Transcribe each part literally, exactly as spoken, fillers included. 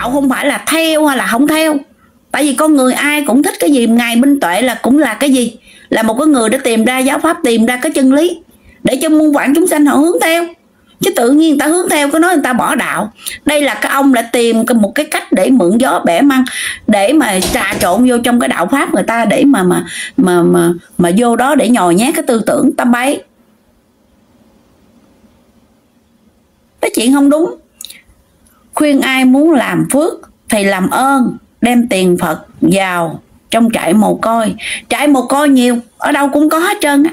đạo không phải là theo hay là không theo. Tại vì con người ai cũng thích cái gì. Ngài Minh Tuệ là cũng là cái gì? Là một cái người đã tìm ra giáo pháp, tìm ra cái chân lý để cho muôn vạn chúng sanh họ hướng theo. Chứ tự nhiên người ta hướng theo có nói người ta bỏ đạo. Đây là cái ông đã tìm một cái cách để mượn gió bẻ măng, để mà trà trộn vô trong cái đạo pháp người ta, để mà mà mà mà, mà vô đó để nhồi nhét cái tư tưởng tăm bậy. Cái chuyện không đúng. Khuyên ai muốn làm phước thì làm ơn đem tiền Phật vào trong trại mồ côi. Trại mồ côi nhiều, ở đâu cũng có hết trơn á.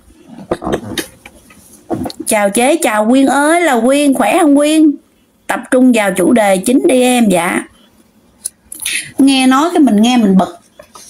Chào chế, chào Quyên ơi, là Quyên, khỏe không Quyên? Tập trung vào chủ đề chính đi em. Dạ. Nghe nói cái mình nghe mình bực.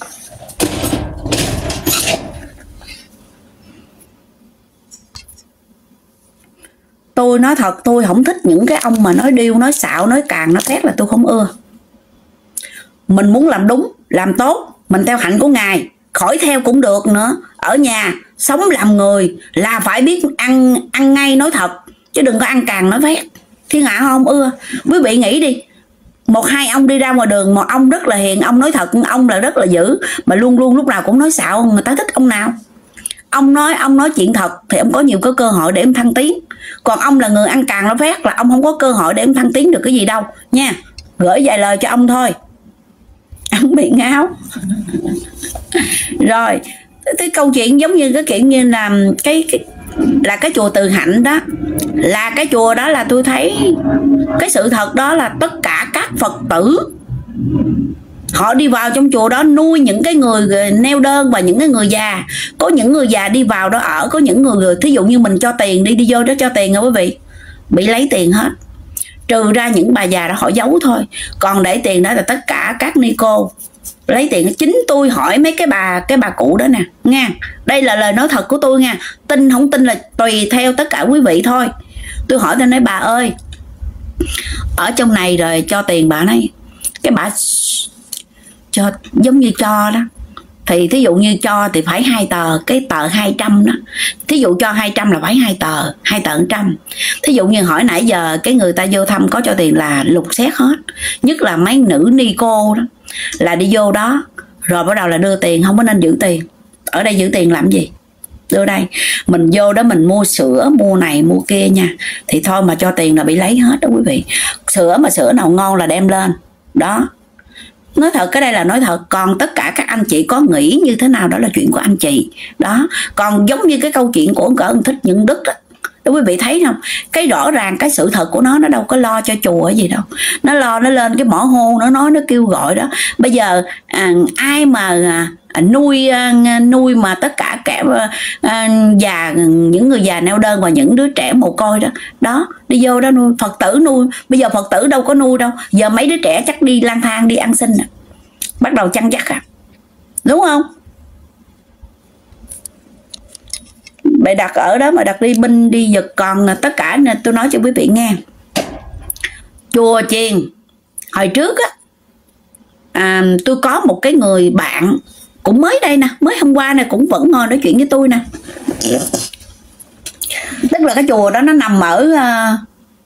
Tôi nói thật, tôi không thích những cái ông mà nói điêu, nói xạo, nói càng, nói thét, là tôi không ưa. Mình muốn làm đúng, làm tốt, mình theo hạnh của Ngài, khỏi theo cũng được nữa. Ở nhà sống làm người là phải biết ăn ăn ngay nói thật, chứ đừng có ăn càng nói phét. Thiên hạ không ưa. Quý vị nghĩ đi, một hai ông đi ra ngoài đường, một ông rất là hiền, ông nói thật, ông là rất là dữ, mà luôn luôn lúc nào cũng nói xạo, người ta thích ông nào? Ông nói ông nói chuyện thật thì ông có nhiều cái cơ hội để ông thăng tiến. Còn ông là người ăn càng nói phét là ông không có cơ hội để ông thăng tiến được cái gì đâu nha. Gửi vài lời cho ông thôi. Ông bị ngáo. Rồi cái câu chuyện giống như cái chuyện như là cái, cái là cái chùa Từ Hạnh đó, là cái chùa đó là tôi thấy cái sự thật đó là tất cả các Phật tử họ đi vào trong chùa đó nuôi những cái người neo đơn và những cái người già. Có những người già đi vào đó ở, có những người thí dụ như mình cho tiền đi đi vô đó cho tiền nha quý vị, bị lấy tiền hết, trừ ra những bà già đó họ giấu thôi, còn để tiền đó là tất cả các ni cô lấy tiền. Chính tôi hỏi mấy cái bà cái bà cụ đó nè nha, đây là lời nói thật của tôi nha, tin không tin là tùy theo tất cả quý vị thôi. Tôi hỏi tôi nói bà ơi, ở trong này rồi cho tiền bà này, cái bà cho giống như cho đó, thì thí dụ như cho thì phải hai tờ, cái tờ hai trăm đó, thí dụ cho hai trăm là phải hai tờ, hai tờ một trăm. Thí dụ như hỏi nãy giờ cái người ta vô thăm có cho tiền là lục xét hết, nhất là mấy nữ ni cô đó là đi vô đó rồi bắt đầu là đưa tiền, không có nên giữ tiền. Ở đây giữ tiền làm gì? Đưa đây, mình vô đó mình mua sữa, mua này mua kia nha, thì thôi mà cho tiền là bị lấy hết đó quý vị. Sữa mà sữa nào ngon là đem lên đó. Nói thật, cái đây là nói thật. Còn tất cả các anh chị có nghĩ như thế nào đó là chuyện của anh chị đó. Còn giống như cái câu chuyện của cỡ Thích Những Đức đó, đó quý vị thấy không? Cái rõ ràng cái sự thật của nó, nó đâu có lo cho chùa gì đâu, nó lo nó lên cái mỏ hôn, nó nói, nó kêu gọi đó. Bây giờ à, ai mà à, nuôi à, nuôi mà tất cả kẻ à, già, những người già neo đơn và những đứa trẻ mồ côi đó đó đi vô đó nuôi. Phật tử nuôi, bây giờ Phật tử đâu có nuôi đâu, giờ mấy đứa trẻ chắc đi lang thang đi ăn xin à, bắt đầu chăn dắt à, đúng không? Mày đặt ở đó mà đặt đi binh đi giật. Còn tất cả nên tôi nói cho quý vị nghe, chùa chiền hồi trước á, à, tôi có một cái người bạn cũng mới đây nè, mới hôm qua này cũng vẫn ngồi nói chuyện với tôi nè. Tức là cái chùa đó nó nằm ở uh,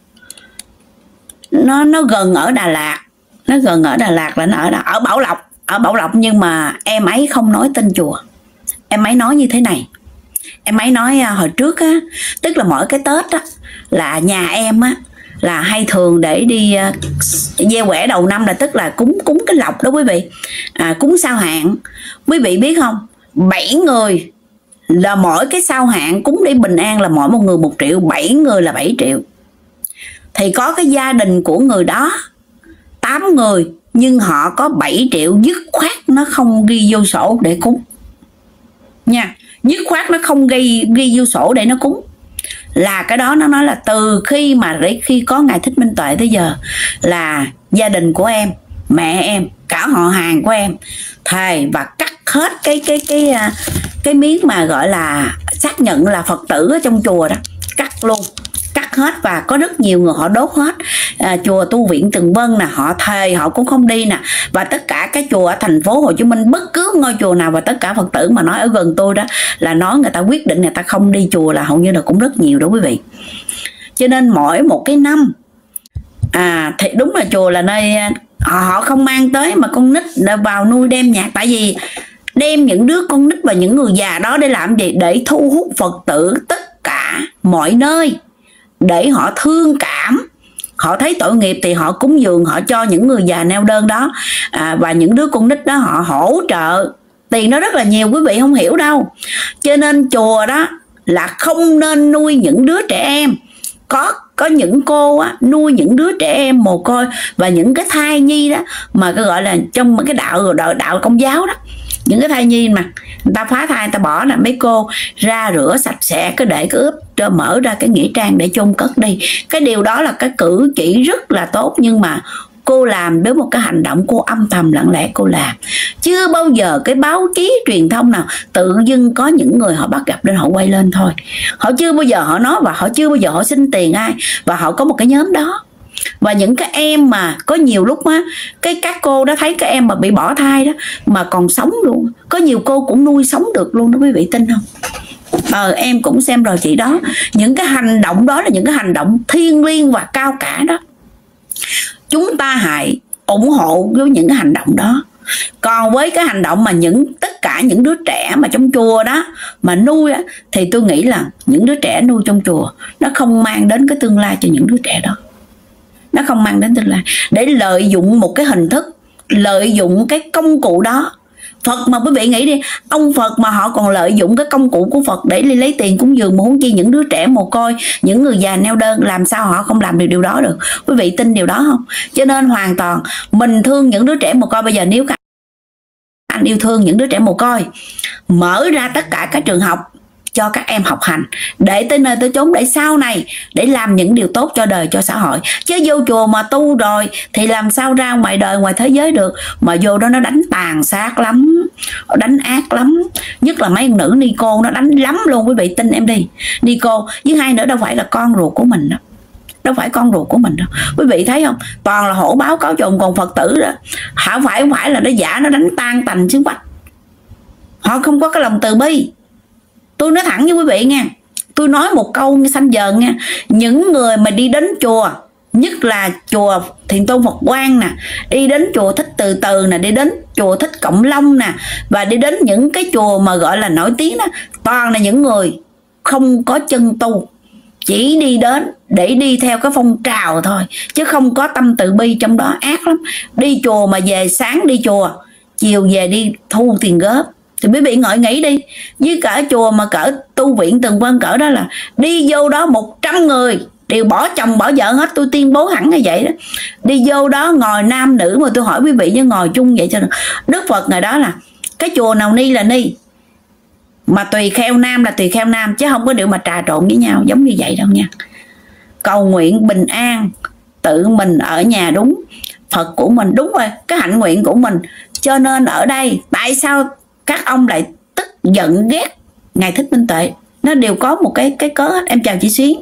nó nó gần ở Đà Lạt, nó gần ở Đà Lạt là nó ở, ở Bảo Lộc, ở Bảo Lộc. Nhưng mà em ấy không nói tên chùa, em ấy nói như thế này. Em ấy nói hồi trước á, tức là mỗi cái Tết á là nhà em á là hay thường để đi uh, gieo quẻ đầu năm, là tức là cúng cúng cái lộc đó quý vị, à, cúng sao hạn. Quý vị biết không, bảy người là mỗi cái sao hạn cúng để bình an là mỗi một người một triệu, bảy người là bảy triệu. Thì có cái gia đình của người đó tám người, nhưng họ có bảy triệu, dứt khoát nó không ghi vô sổ để cúng nha, dứt khoát nó không ghi ghi vô sổ để nó cúng. Là cái đó nó nói là từ khi mà để khi có Ngài Thích Minh Tuệ tới giờ là gia đình của em, mẹ em, cả họ hàng của em thề và cắt hết cái cái cái cái, cái miếng mà gọi là xác nhận là Phật tử ở trong chùa đó, cắt luôn, cắt hết. Và có rất nhiều người họ đốt hết. À, chùa Tu Viện Tường Vân nè, họ thề họ cũng không đi nè. Và tất cả cái chùa ở thành phố Hồ Chí Minh, bất cứ ngôi chùa nào, và tất cả Phật tử mà nói ở gần tôi đó là nói người ta quyết định người ta không đi chùa là hầu như là cũng rất nhiều đó quý vị. Cho nên mỗi một cái năm à thì đúng là chùa là nơi họ, họ không mang tới mà con nít vào nuôi đem nhạc. Tại vì đem những đứa con nít và những người già đó để làm gì? Để thu hút Phật tử tất cả mọi nơi, để họ thương cảm, họ thấy tội nghiệp thì họ cúng dường, họ cho những người già neo đơn đó à, và những đứa con nít đó họ hỗ trợ. Tiền đó rất là nhiều, quý vị không hiểu đâu. Cho nên chùa đó là không nên nuôi những đứa trẻ em. Có có những cô á, nuôi những đứa trẻ em mồ côi và những cái thai nhi đó mà cái gọi là trong cái đạo đạo, đạo Công giáo đó, những cái thai nhi mà người ta phá thai, người ta bỏ là mấy cô ra rửa sạch sẽ, cái để cái ướp cho mở ra cái nghĩa trang để chôn cất đi. Cái điều đó là cái cử chỉ rất là tốt, nhưng mà cô làm với một cái hành động cô âm thầm lặng lẽ cô làm. Chưa bao giờ cái báo chí truyền thông nào tự dưng có những người họ bắt gặp nên họ quay lên thôi. Họ chưa bao giờ họ nói, và họ chưa bao giờ họ xin tiền ai, và họ có một cái nhóm đó. Và những cái em mà có nhiều lúc á, cái các cô đó thấy các em mà bị bỏ thai đó mà còn sống luôn, có nhiều cô cũng nuôi sống được luôn đó, quý vị tin không? Ờ em cũng xem rồi chị đó. Những cái hành động đó là những cái hành động thiêng liêng và cao cả đó. Chúng ta hãy ủng hộ với những cái hành động đó. Còn với cái hành động mà những tất cả những đứa trẻ mà trong chùa đó mà nuôi á, thì tôi nghĩ là những đứa trẻ nuôi trong chùa nó không mang đến cái tương lai cho những đứa trẻ đó. Nó không mang đến tương lai. Để lợi dụng một cái hình thức, lợi dụng cái công cụ đó. Phật mà quý vị nghĩ đi, ông Phật mà họ còn lợi dụng cái công cụ của Phật để lấy tiền cúng dường, mà huống chi những đứa trẻ mồ côi, những người già neo đơn, làm sao họ không làm được điều đó được? Quý vị tin điều đó không? Cho nên hoàn toàn mình thương những đứa trẻ mồ côi. Bây giờ nếu các anh yêu thương những đứa trẻ mồ côi, mở ra tất cả các trường học cho các em học hành, để tới nơi tới chốn, để sau này để làm những điều tốt cho đời, cho xã hội. Chứ vô chùa mà tu rồi thì làm sao ra ngoài đời, ngoài thế giới được. Mà vô đó nó đánh tàn sát lắm, đánh ác lắm. Nhất là mấy nữ ni cô nó đánh lắm luôn, quý vị tin em đi. Ni cô với hai nữa đâu phải là con ruột của mình đâu, đâu phải con ruột của mình đâu. Quý vị thấy không? Toàn là hổ báo cáo chồn, còn Phật tử đó hả, phải không phải là nó giả, nó đánh tan tành xương quách. Họ không có cái lòng từ bi. Tôi nói thẳng với quý vị nha, tôi nói một câu xanh dờn nha. Những người mà đi đến chùa, nhất là chùa Thiền Tôn Phật Quang nè, đi đến chùa Thích Từ Từ nè, đi đến chùa Thích Cộng Long nè, và đi đến những cái chùa mà gọi là nổi tiếng đó, toàn là những người không có chân tu, chỉ đi đến để đi theo cái phong trào thôi, chứ không có tâm từ bi trong đó, ác lắm. Đi chùa mà về sáng đi chùa, chiều về đi thu tiền góp. Thì quý vị ngồi nghĩ đi, với cả chùa mà cỡ tu viện từng quan cỡ đó là đi vô đó một trăm người đều bỏ chồng bỏ vợ hết, tôi tuyên bố hẳn như vậy đó. Đi vô đó ngồi nam nữ, mà tôi hỏi quý vị, chứ ngồi chung vậy cho được. Đức Phật ngày đó là cái chùa nào ni là ni, mà tùy kheo nam là tùy kheo nam, chứ không có điều mà trà trộn với nhau giống như vậy đâu nha. Cầu nguyện bình an, tự mình ở nhà đúng, Phật của mình đúng rồi, cái hạnh nguyện của mình. Cho nên ở đây tại sao các ông lại tức giận ghét Ngài Thích Minh Tuệ? Nó đều có một cái cái cớ hết. Em chào chị Xuyến.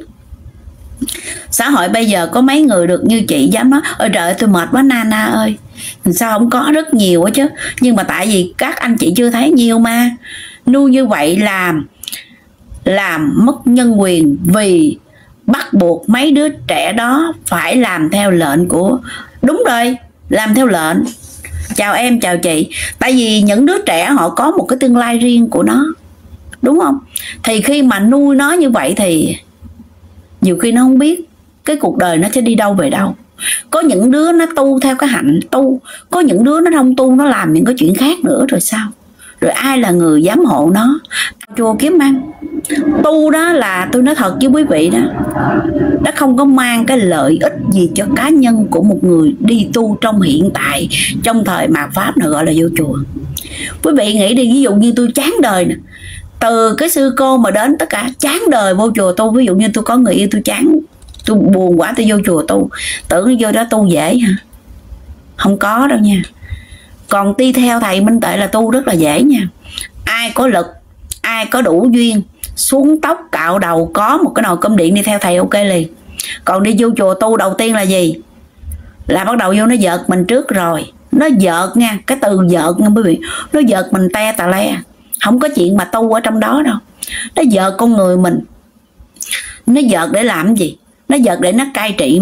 Xã hội bây giờ có mấy người được như chị dám nói ôi trời ơi tôi mệt quá Nana ơi. Sao không có? Rất nhiều quá chứ. Nhưng mà tại vì các anh chị chưa thấy nhiều mà. Nuôi như vậy làm làm mất nhân quyền, vì bắt buộc mấy đứa trẻ đó phải làm theo lệnh của, đúng rồi, làm theo lệnh. Chào em, chào chị. Tại vì những đứa trẻ họ có một cái tương lai riêng của nó, đúng không? Thì khi mà nuôi nó như vậy thì nhiều khi nó không biết cái cuộc đời nó sẽ đi đâu về đâu. Có những đứa nó tu theo cái hạnh tu, có những đứa nó không tu, nó làm những cái chuyện khác nữa rồi sao? Rồi ai là người giám hộ nó? Chùa kiếm ăn. Tu đó là tôi nói thật với quý vị đó, nó không có mang cái lợi ích gì cho cá nhân của một người đi tu trong hiện tại, trong thời mạt Pháp nào gọi là vô chùa. Quý vị nghĩ đi, ví dụ như tôi chán đời nè, từ cái sư cô mà đến tất cả chán đời vô chùa tu. Ví dụ như tôi có người yêu tôi chán, tôi buồn quá tôi vô chùa tu, tưởng vô đó tu dễ hả? Không có đâu nha. Còn đi theo thầy Minh Tuệ là tu rất là dễ nha. Ai có lực, ai có đủ duyên, xuống tóc cạo đầu, có một cái nồi cơm điện đi theo thầy ok liền. Còn đi vô chùa tu đầu tiên là gì? Là bắt đầu vô nó giật mình trước rồi. Nó giật nha, cái từ giật nha quý vị, nó giật mình te tà le. Không có chuyện mà tu ở trong đó đâu. Nó giật con người mình. Nó giật để làm gì? Nó giật để nó cai trị mình,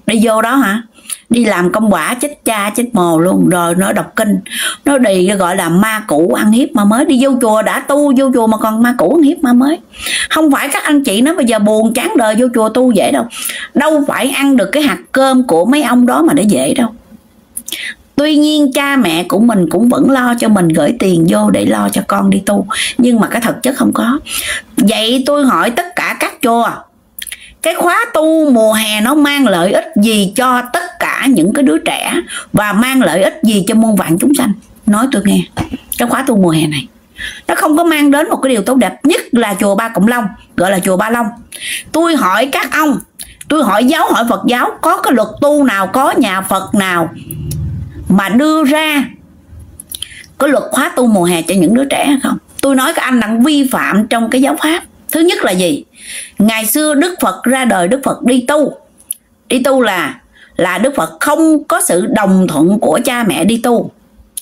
Đi vô đó hả, đi làm công quả chết cha chết mồ luôn, rồi nó đọc kinh, nó đi gọi là ma cũ ăn hiếp ma mới. Đi vô chùa đã tu, vô chùa mà còn ma cũ ăn hiếp ma mới. Không phải các anh chị nói bây giờ buồn chán đời vô chùa tu dễ đâu, đâu phải ăn được cái hạt cơm của mấy ông đó mà để dễ đâu. Tuy nhiên cha mẹ của mình cũng vẫn lo cho mình, gửi tiền vô để lo cho con đi tu, nhưng mà cái thực chất không có. Vậy tôi hỏi tất cả các chùa, cái khóa tu mùa hè nó mang lợi ích gì cho tất cả những cái đứa trẻ và mang lợi ích gì cho muôn vạn chúng sanh? Nói tôi nghe, cái khóa tu mùa hè này nó không có mang đến một cái điều tốt đẹp, nhất là chùa Ba Cộng Long, gọi là chùa Ba Long. Tôi hỏi các ông, tôi hỏi giáo hội Phật giáo, có cái luật tu nào, có nhà Phật nào mà đưa ra cái luật khóa tu mùa hè cho những đứa trẻ không? Tôi nói các anh đang vi phạm trong cái giáo pháp. Thứ nhất là gì? Ngày xưa Đức Phật ra đời, Đức Phật đi tu. Đi tu là là Đức Phật không có sự đồng thuận của cha mẹ đi tu,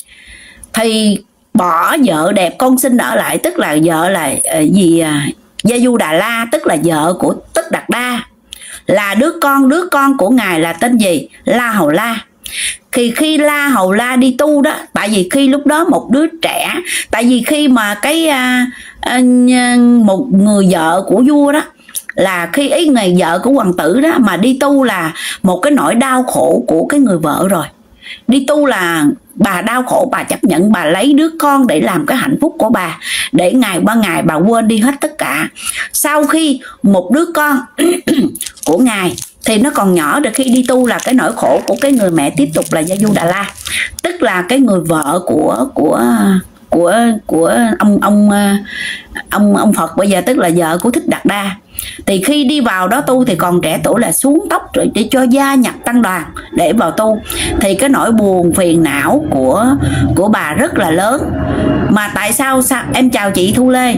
thì bỏ vợ đẹp con sinh ở lại, tức là vợ là uh, gì uh, Gia Du Đà La, tức là vợ của Tất Đạt Đa, là đứa con đứa con của ngài là tên gì? La Hầu La. Thì khi La Hầu La đi tu đó, tại vì khi lúc đó một đứa trẻ, tại vì khi mà cái uh, uh, một người vợ của vua đó, là khi ấy người vợ của hoàng tử đó mà đi tu là một cái nỗi đau khổ của cái người vợ rồi. Đi tu là bà đau khổ, bà chấp nhận, bà lấy đứa con để làm cái hạnh phúc của bà, để ngày qua ngày bà quên đi hết tất cả. Sau khi một đứa con của ngài thì nó còn nhỏ, được khi đi tu là cái nỗi khổ của cái người mẹ tiếp tục là Gia Du Đà La, tức là cái người vợ của của của của ông ông ông ông Phật bây giờ, tức là vợ của Thích Đạt Đa. Thì khi đi vào đó tu thì còn trẻ tuổi là xuống tóc rồi để cho gia nhập tăng đoàn để vào tu, thì cái nỗi buồn phiền não của của bà rất là lớn. Mà tại sao sao em chào chị Thu Lê,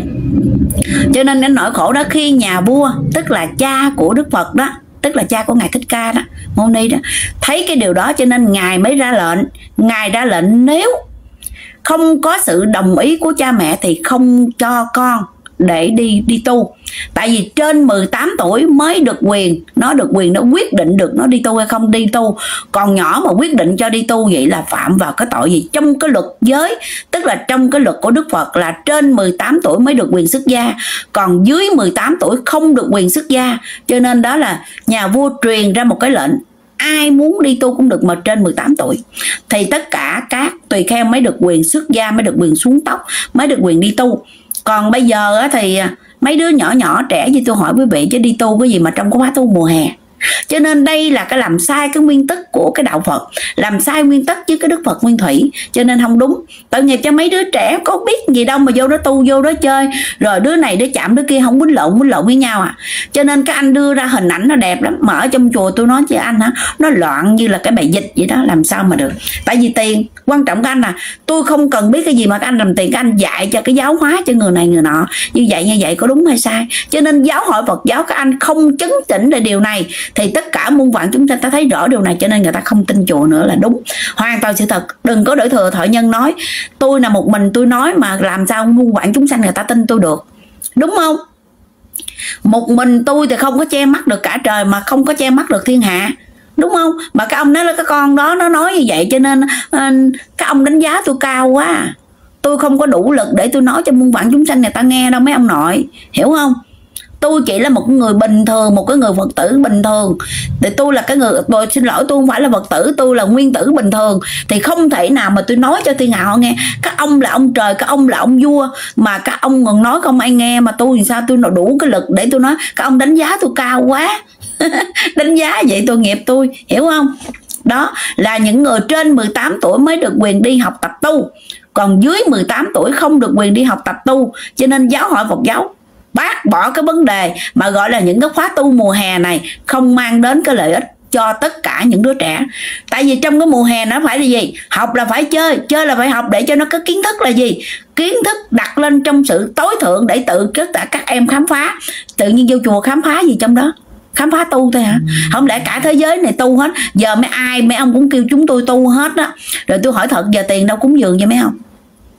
cho nên cái nỗi khổ đó khi nhà vua, tức là cha của Đức Phật đó, tức là cha của ngài Thích Ca đó, Mâu Ni đó, thấy cái điều đó cho nên ngài mới ra lệnh. Ngài ra lệnh nếu không có sự đồng ý của cha mẹ thì không cho con để đi đi tu. Tại vì trên mười tám tuổi mới được quyền, nó được quyền nó quyết định được nó đi tu hay không đi tu. Còn nhỏ mà quyết định cho đi tu vậy là phạm vào cái tội gì? Trong cái luật giới, tức là trong cái luật của Đức Phật là trên mười tám tuổi mới được quyền xuất gia, còn dưới mười tám tuổi không được quyền xuất gia. Cho nên đó là nhà vua truyền ra một cái lệnh, ai muốn đi tu cũng được mà trên mười tám tuổi. Thì tất cả các tùy kheo mới được quyền xuất gia, mới được quyền xuống tóc, mới được quyền đi tu. Còn bây giờ thì mấy đứa nhỏ nhỏ trẻ như tôi hỏi quý vị, chứ đi tu cái gì mà trong cái khóa tu mùa hè. Cho nên đây là cái làm sai cái nguyên tắc của cái đạo Phật, làm sai nguyên tắc với cái Đức Phật Nguyên Thủy, cho nên không đúng. Tội nghiệp cho mấy đứa trẻ có biết gì đâu mà vô đó tu, vô đó chơi, rồi đứa này đứa chạm đứa kia, không quýnh lộn quýnh lộn với nhau à. Cho nên các anh đưa ra hình ảnh nó đẹp lắm, mà ở trong chùa tôi nói với anh hả, nó loạn như là cái bài dịch vậy đó, làm sao mà được. Tại vì tiền quan trọng các anh à, tôi không cần biết cái gì mà các anh làm tiền, các anh dạy cho cái giáo hóa cho người này người nọ, như vậy như vậy có đúng hay sai. Cho nên giáo hội Phật giáo các anh không chấn chỉnh về điều này thì tất cả muôn vạn chúng ta ta thấy rõ điều này, cho nên người ta không tin chùa nữa là đúng, hoàn toàn sự thật. Đừng có đổi thừa thoại nhân nói tôi là một mình tôi nói mà làm sao muôn vạn chúng sanh người ta tin tôi được, đúng không? Một mình tôi thì không có che mắt được cả trời mà không có che mắt được thiên hạ, đúng không? Mà các ông nói là cái con đó nó nói như vậy, cho nên uh, các ông đánh giá tôi cao quá. Tôi không có đủ lực để tôi nói cho muôn vạn chúng sanh người ta nghe đâu mấy ông nội, hiểu không? Tôi chỉ là một người bình thường, một cái người Phật tử bình thường. Thì tôi là cái người, tôi xin lỗi, tôi không phải là Phật tử, tôi là nguyên tử bình thường. Thì không thể nào mà tôi nói cho thiên hạ họ nghe. Các ông là ông trời, các ông là ông vua, mà các ông còn nói không ai nghe, mà tôi thì sao tôi đủ cái lực để tôi nói. Các ông đánh giá tôi cao quá. Đánh giá vậy tội nghiệp tôi, hiểu không? Đó là những người trên mười tám tuổi mới được quyền đi học tập tu, còn dưới mười tám tuổi không được quyền đi học tập tu. Cho nên giáo hội Phật giáo bác bỏ cái vấn đề mà gọi là những cái khóa tu mùa hè này không mang đến cái lợi ích cho tất cả những đứa trẻ. Tại vì trong cái mùa hè nó phải là gì? Học là phải chơi, chơi là phải học để cho nó có kiến thức là gì? Kiến thức đặt lên trong sự tối thượng để tự tất cả các em khám phá. Tự nhiên vô chùa khám phá gì trong đó? Khám phá tu thôi hả? Không lẽ cả thế giới này tu hết? Giờ mấy ai mấy ông cũng kêu chúng tôi tu hết đó. Rồi tôi hỏi thật, giờ tiền đâu cúng dường cho mấy ông?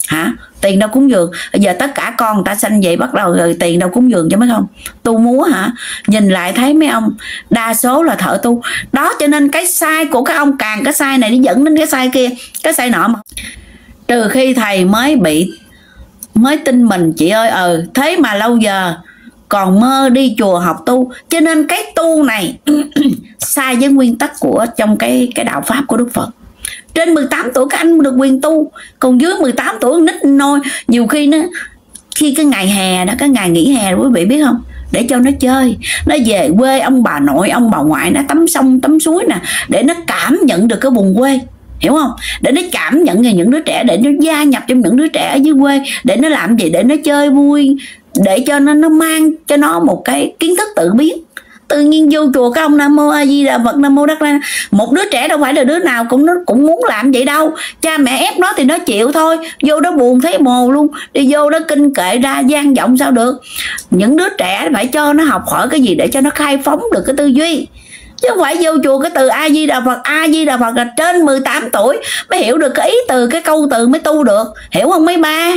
hả? Tiền đâu cúng dường? Bây giờ tất cả con người ta sanh vậy bắt đầu rồi tiền đâu cúng dường cho mấy không? Tu múa hả? Nhìn lại thấy mấy ông đa số là thợ tu đó, cho nên cái sai của các ông càng cái sai này nó dẫn đến cái sai kia, cái sai nọ mà. Trừ khi thầy mới bị mới tin mình chị ơi. Ừ thế mà lâu giờ còn mơ đi chùa học tu, cho nên cái tu này sai với nguyên tắc của trong cái cái đạo pháp của Đức Phật. Trên mười tám tuổi các anh được quyền tu, còn dưới mười tám tuổi nít nôi. Nhiều khi nó khi cái ngày hè đó, cái ngày nghỉ hè quý vị biết không, để cho nó chơi, nó về quê ông bà nội ông bà ngoại, nó tắm sông tắm suối nè, để nó cảm nhận được cái vùng quê, hiểu không? Để nó cảm nhận về những đứa trẻ, để nó gia nhập trong những đứa trẻ ở dưới quê, để nó làm gì, để nó chơi vui, để cho nó nó mang cho nó một cái kiến thức tự biết. Tự nhiên vô chùa các ông Nam Mô A Di Đà Phật, Nam Mô Đắc La, một đứa trẻ đâu phải là đứa nào cũng nó cũng muốn làm vậy đâu. Cha mẹ ép nó thì nó chịu thôi, vô đó buồn thấy mồ luôn, đi vô đó kinh kệ ra gian vọng sao được. Những đứa trẻ phải cho nó học hỏi cái gì để cho nó khai phóng được cái tư duy, chứ không phải vô chùa cái từ A Di Đà Phật. A Di Đà Phật là trên mười tám tuổi mới hiểu được cái ý từ, cái câu từ mới tu được, hiểu không mấy ba?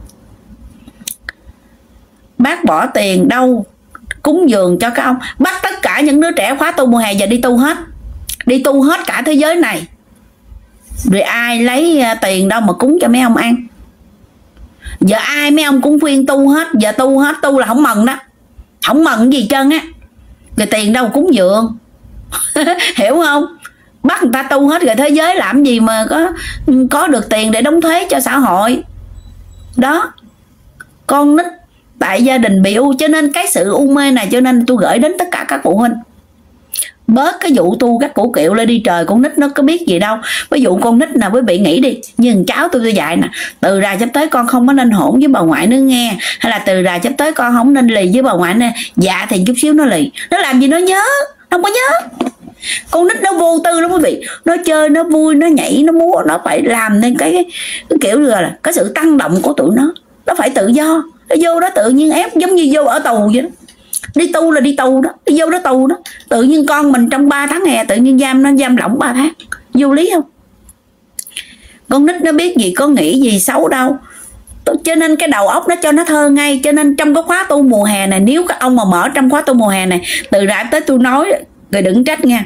Bác bỏ tiền đâu cúng dường cho các ông, bắt tất cả những đứa trẻ khóa tu mùa hè giờ đi tu hết, đi tu hết cả thế giới này, rồi ai lấy tiền đâu mà cúng cho mấy ông ăn? Giờ ai mấy ông cũng khuyên tu hết, giờ tu hết, tu là không mừng đó, không mừng gì trơn á, rồi tiền đâu cúng dường hiểu không? Bắt người ta tu hết rồi thế giới làm gì mà có có được tiền để đóng thuế cho xã hội đó. Con nít tại gia đình bị u, cho nên cái sự u mê này, cho nên tôi gửi đến tất cả các phụ huynh bớt cái vụ tu các cổ kiệu lên đi. Trời, con nít nó có biết gì đâu. Ví dụ con nít nào quý vị nghĩ đi, như cháu tôi tôi dạy nè, từ ra sắp tới con không có nên hỗn với bà ngoại nữa nghe, hay là từ ra sắp tới con không nên lì với bà ngoại nè. Dạ thì chút xíu nó lì, nó làm gì nó nhớ, không có nhớ. Con nít nó vô tư lắm quý vị, nó chơi, nó vui, nó nhảy, nó múa, nó phải làm nên cái, cái, cái kiểu là cái sự tăng động của tụi nó, nó phải tự do. Nó vô đó tự nhiên ép, giống như vô ở tù vậy đó. Đi tu là đi tù đó, đi vô đó tù đó. Tự nhiên con mình trong ba tháng hè tự nhiên giam nó giam lỏng ba tháng, vô lý không? Con nít nó biết gì, có nghĩ gì xấu đâu, cho nên cái đầu óc nó cho nó thơ ngay. Cho nên trong cái khóa tu mùa hè này, nếu các ông mà mở trong khóa tu mùa hè này, từ rạp tới tôi nói rồi đừng trách nha,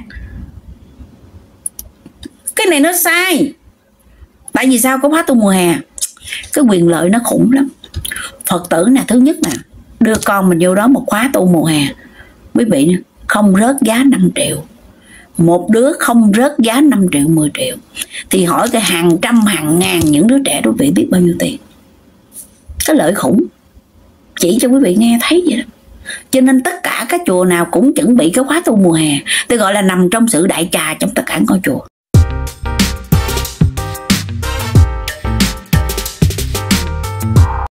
cái này nó sai. Tại vì sao? Có khóa tu mùa hè cái quyền lợi nó khủng lắm. Phật tử nè, thứ nhất nè, đưa con mình vô đó một khóa tu mùa hè, quý vị không rớt giá năm triệu, một đứa không rớt giá năm triệu mười triệu, thì hỏi cái hàng trăm hàng ngàn những đứa trẻ đó quý vị biết bao nhiêu tiền. Cái lợi khủng, chỉ cho quý vị nghe thấy vậy đó. Cho nên tất cả các chùa nào cũng chuẩn bị cái khóa tu mùa hè, tôi gọi là nằm trong sự đại trà trong tất cả ngôi chùa.